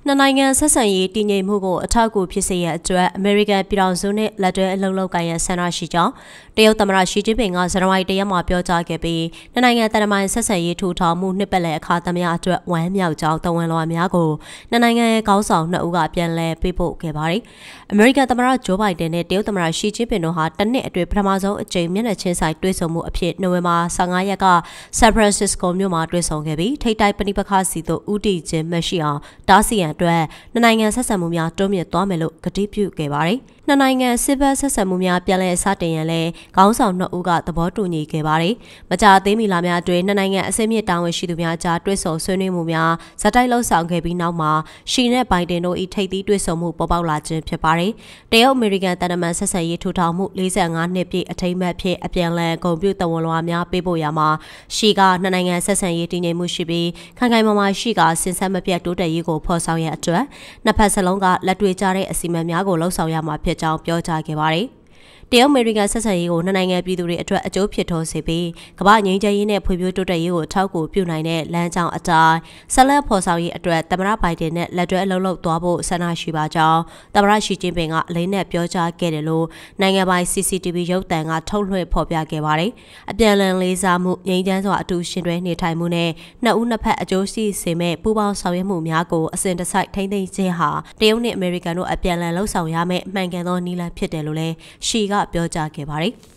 နှစ်နိုင်ငံဆက်ဆံရေးတည်ငြိမ်မှုကိုအထောက်အကူဖြစ်စေရန်အတွက်အမေရိကန်ပြည်ထောင်စုနဲ့လက်တွဲအလုပ်လုပ်ကိုင်ရန်ဆန္ဒရှိကြောင်းတရုတ်သမ္မတရှီကျင်းပင်ကဇန်နဝါရီတရက်မှာပြောကြားခဲ့ပြီးနှစ်နိုင်ငံတန်တမာဆက်ဆံရေးထူထောင်မှုနှစ်ပတ်လည်အခါသမယအတွက်ဝမ်းမြောက်ကြောင်းတဝန်လွှာများကိုနှစ်နိုင်ငံရဲ့ခေါင်းဆောင်နှစ်ဦးကပြန်လည်ပေးပို့ခဲ့ပါတယ်။အမေရိကန်သမ္မတဂျိုးဘိုင်ဒန်နဲ့တရုတ်သမ္မတရှီကျင်းပင်တို့ဟာတစ်နှစ်အတွင်းပထမဆုံးအကြိမ်မျက်နှာချင်းဆိုင်တွေ့ဆုံမှုအဖြစ်နိုဝင်ဘာ15ရက်ကဆန်ဖရန်စစ္စကိုမြို့မှာတွေ့ဆုံခဲ့ပြီးထိပ်တိုက်ပဋိပက္ခစီသို့ဦးတည်ခြင်းမရှိအောင်တားဆီးရန်အတွက်နှစ်နိုင်ငံဆက်ဆံမှုများတိုးမြင့်သွားမယ်လို့ကတိပြုခဲ့ပါတယ်။နှစ်နိုင်ငံစစ်ဘက်ဆက်ဆံမှုများပြန်လည်စတင်ရန်လည်းခေါင်းဆောင်နှစ်ဦးကသဘောတူညီခဲ့ပါတယ်။မကြာသေးမီလများအတွင်းနှစ်နိုင်ငံအစည်းအမြစ်တာဝန်ရှိသူများကြားတွေ့ဆုံဆွေးနွေးမှုများဇက်တိုက်လှုပ်ဆောင်ခဲ့ပြီးနောက်မှာရှီနဲ့ဘိုင်ဒန်တို့၏ထိပ်သီးတွေ့ဆုံမှုပေါ်ပေါက်လာခြင်းဖြစ်ပါတယ်။တရုတ်အမေရိကန်တန်တမန်ဆက်ဆံရေးထူထောင်မှု45နှစ်ပြည့်အထိမ်းအမှတ်ဖြစ်အပြန်အလှန်ဂုဏ်ပြုသဝဏ်လွှာများပေးပို့ရမှာရှီကနှစ်နိုင်ငံဆက်ဆံရေးတည်ငြိမ်မှုရှိပြီးခိုင်ခိုင်မာမာရှိကစင်ဆက်မပြတ်တိုးတက်ရေးကိုဖော်ဆောင်ရန်အတွက်နှစ်ဖက်စလုံးကလက်တွေ့ကျတဲ့အစီအမံများကိုလှုပ်ဆောင်ရမှာဖြစ်ကြောင်းပြောကြားခဲ့ပါတယ်။တရုတ်အမေရိကန်ဆက်ဆံရေးကိုနှစ်နိုင်ငံပြည်သူတွေအတွက်အကျိုးဖြစ်ထွန်းစေပြီးကမ္ဘာငြိမ်းချမ်းရေးနဲ့ဖွံ့ဖြိုးတိုးတက်ရေးကိုထောက်ကူပြုနိုင်တဲ့လမ်းကြောင်းအတိုင်းဆက်လက်ဖော်ဆောင်ရေးအတွက်သမ္မတဘိုင်ဒန်နဲ့လက်တွဲအလုပ်လုပ်သွားဖို့ဆန္ဒရှိပါကြောင်းသမ္မတရှီကျင်းပင်ကအလေးနဲ့ပြောကြားခဲ့တယ်လို့နိုင်ငံပိုင် CCTV ရုပ်သံကထုတ်လွှင့်ဖော်ပြခဲ့ပါတယ်။အပြန်အလှန်လေးစားမှုငြိမ်းချမ်းစွာအတူရှင်တွဲနေထိုင်မှုနဲ့နှစ်ဦးနှစ်ဖက်အကျိုးရှိစေမဲ့ပူးပေါင်းဆောင်ရွက်မှုများကိုအစဉ်တစိုက်ထိန်းသိမ်းခြင်းဟာတရုတ်နဲ့အမေရိကန်တို့အပြန်အလှန်လှုပ်ဆောင်ရမယ့်မှန်ကန်သောနည်းလမ်းဖြစ်တယ်လို့လည်းရှီကပြောကြားခဲ့ပါတယ်။